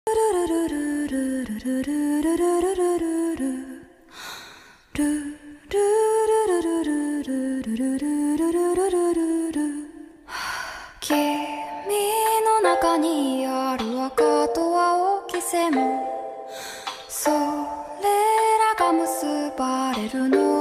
君の中にある赤と青き線もそれらが結ばれるの